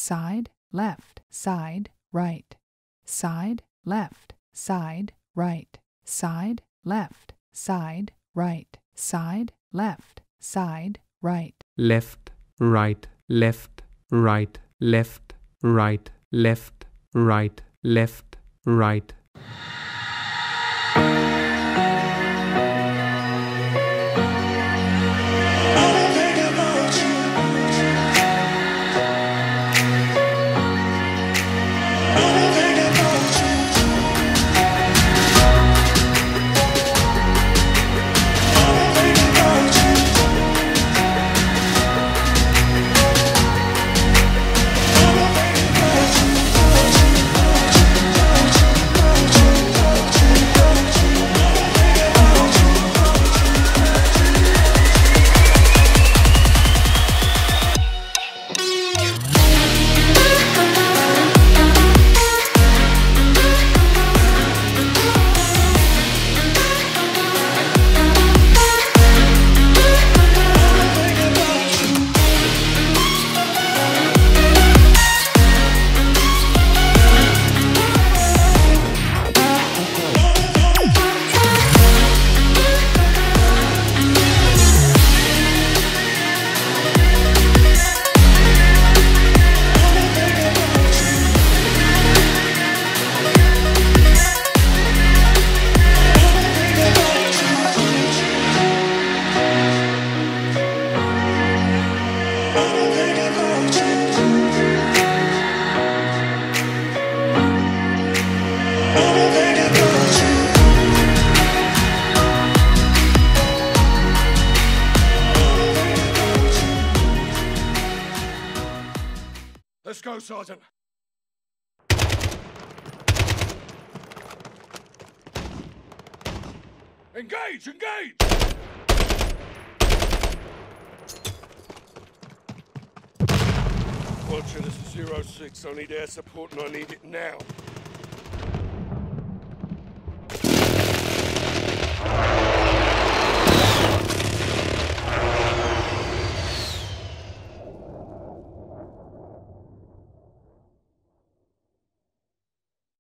side, left, side, right, side, left, side, right, side, left, side, right, side, left, side, right. Left, right, left, right, left, right, left, right, left, right. Let's go, Sergeant. Engage! Engage! Watcher, this is 06. I need air support and I need it now.